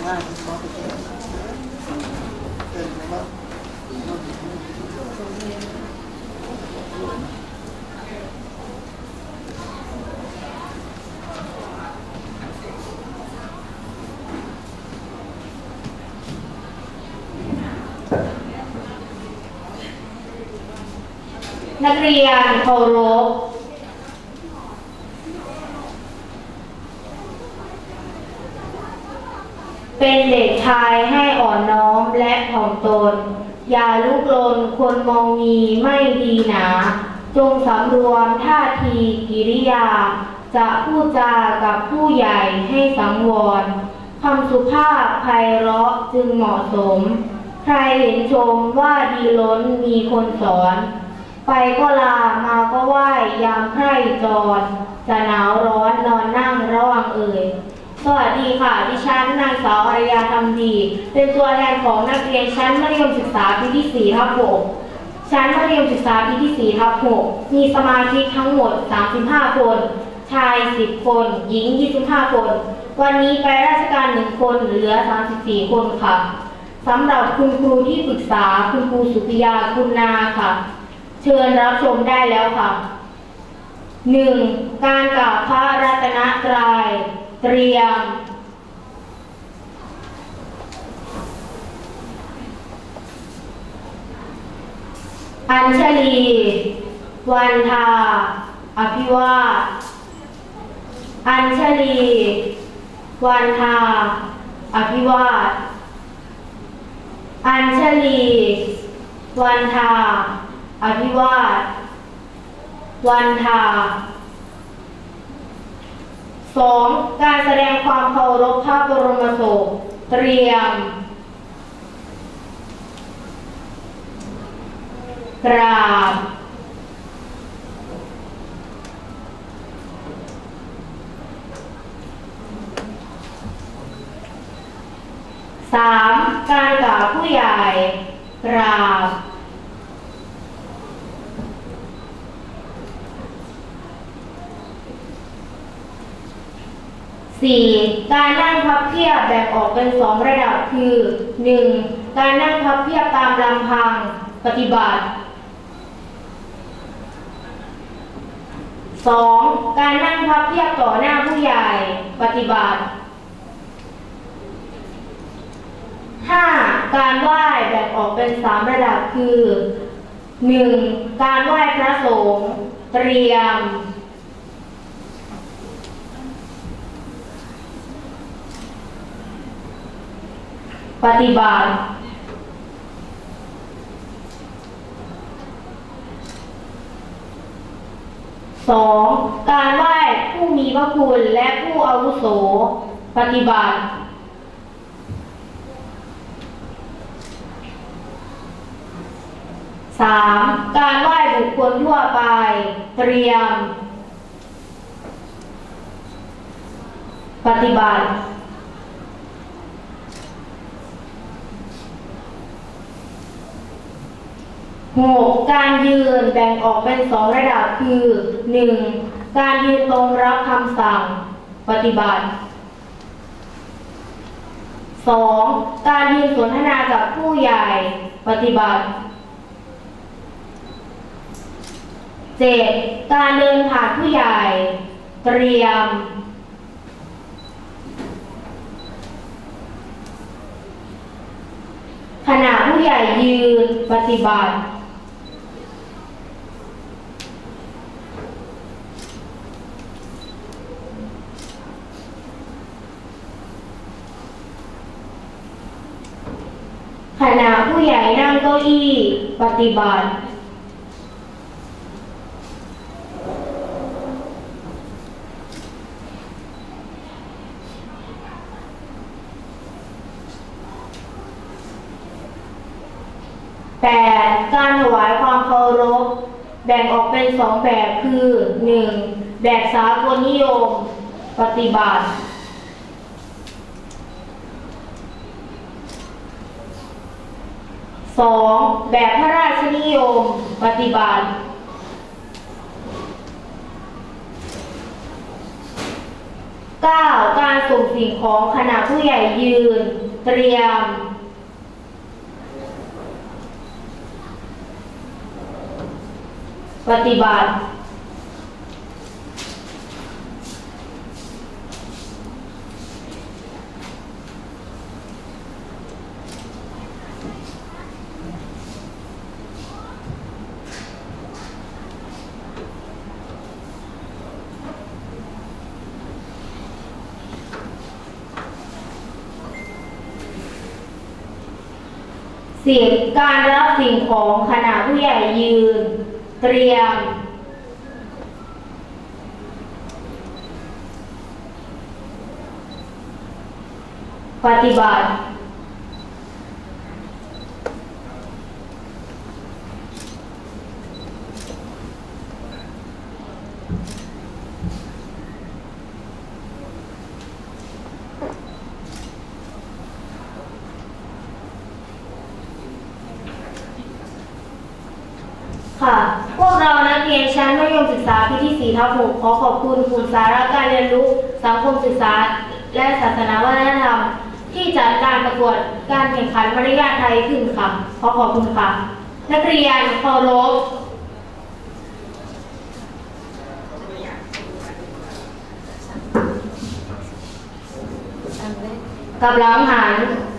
นักเรียนเคารพเป็นเด็กชายให้อ่อนน้อมและถ่อมตนอย่าลุกลนคนมองมีไม่ดีหนาจงสำรวมท่าทีกิริยาจะพูดจากับผู้ใหญ่ให้สังวรคำสุภาพไพเราะจึงเหมาะสมใครเห็นชมว่าดีล้นมีคนสอนไปก็ลามาก็ไหว้ยามไพร่จรจะหนาวร้อนนอนนั่งระวังเอ่ยสวัสดีค่ะดิฉันนางสาวอารยาธรรมดีเป็นตัวแทนของนักเรียนชั้นมัธยมศึกษาปีที่4 ทับ 6ชั้นมัธยมศึกษาปีที่4 ทับ 6มีสมาชิกทั้งหมด35 คนชาย10 คนหญิง25 คนวันนี้ไปราชการ1 คนเหลือ34 คนค่ะสำหรับคุณครูที่ปรึกษาคุณครูสุปิยาคุณนาค่ะเชิญรับชมได้แล้วค่ะ 1. การกราบพระรัตนตรัยเตรียมอัญชลีวันทาอภิวาทอัญชลีวันทาอภิวาทอัญชลีวันทาอภิวาทวันทา 2. การแสดงความเคารพพระบรมศพเตรียมกราบ 3. การกราบผู้ใหญ่กราบ 4. การนั่งพับเพียบแบ่งออกเป็น2 ระดับคือ 1. การนั่งพับเพียบตามลำพังปฏิบัติ 2. การนั่งพับเพียบต่อหน้าผู้ใหญ่ปฏิบัติ 5. การไหว้แบ่งออกเป็น3 ระดับคือ 1. การไหว้พระสงฆ์เตรียมปฏิบัติ 2. การไหว้ผู้มีพระคุณและผู้อาวุโสปฏิบัติ 3. การไหว้บุคคลทั่วไปเตรียมปฏิบัติ 6. การยืนแบ่งออกเป็น2 ระดับคือ 1. การยืนตรงรับคำสั่งปฏิบัติ 2. การยืนสนทนากับผู้ใหญ่ปฏิบัติ 7. การเดินผ่านผู้ใหญ่เตรียมขณะผู้ใหญ่ยืนปฏิบัติขณะผู้ใหญ่นั่งเก้าอี้ปฏิบัติ8. การถวายความเคารพแบ่งออกเป็น2 แบบคือ 1. แบบสากลนิยมปฏิบัติ 2. แบบพระราชนิยมปฏิบัติ 9. การส่งสิ่งของขณะผู้ใหญ่ยืนเตรียมปฏิบัติ10การรับสิ่งของขณะผู้ใหญ่ยืนเตรียมปฏิบัติค่ะพวกเรานักเรียนชั้นมัธยมศึกษาปีที่4/6ขอขอบคุณกลุ่มสาระการเรียนรู้สังคมศึกษาและศาสนาวัฒนธรรมที่จัดการประกวดการแข่งขันมารยาทไทยขึ้นค่ะขอขอบคุณค่ะนักเรียนเคารพกำลังหัน